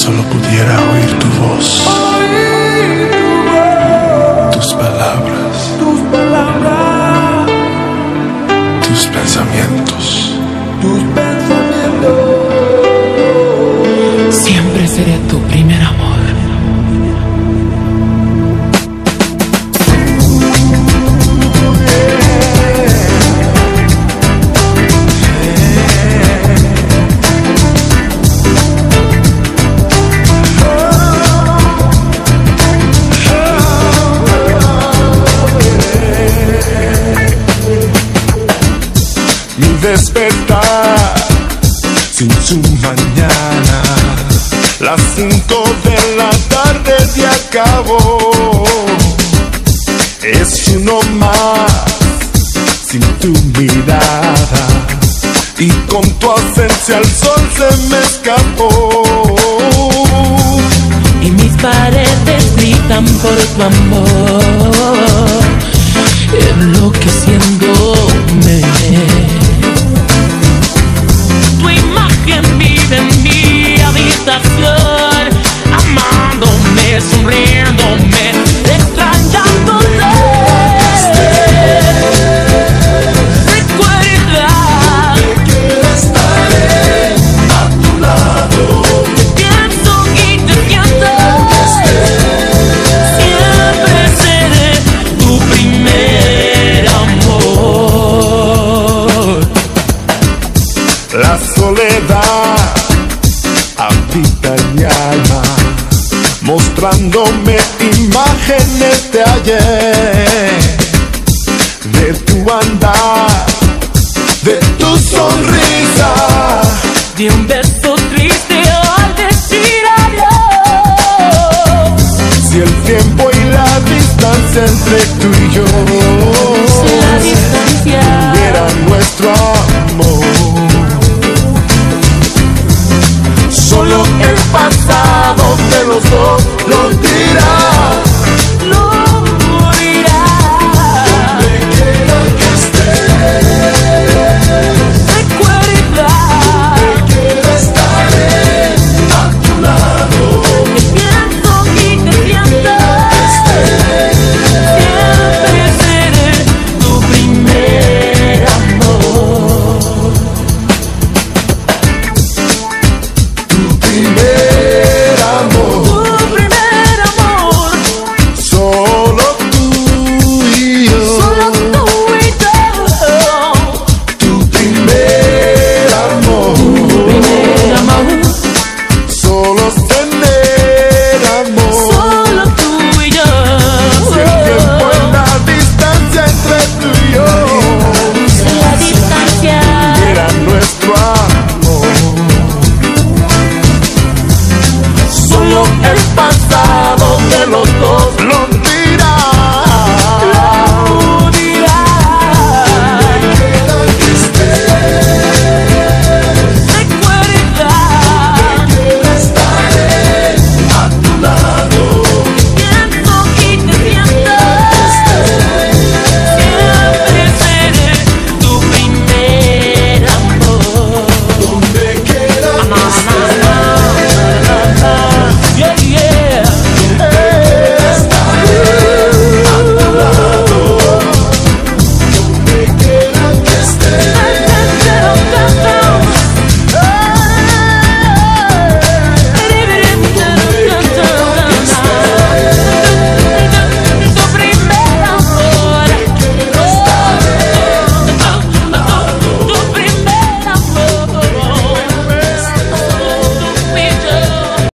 solo pudiera oír tu voz, tus palabras, tus pensamientos. Siempre seré tu primer amor. Mi despertar sin su mañana, las 5 de la tarde se acabó. Es uno más sin tu mirada, y con tu ausencia el sol se me escapó. Y mis paredes gritan por tu amor, enloqueciéndome. Tu imagen vive en mi habitación, amándome, sonriéndome, extrañándote. Recuerda que estaré a tu lado. Pienso y te siento. Siempre seré tu primer amor. La soledad habita en mi alma, mostrándome imágenes de ayer, de tu andar, de tu sonrisa, De un beso triste al decir adiós. si el tiempo y la distancia entre tú y yo La distancia era nuestro amor. Solo el pasado de los dos, los días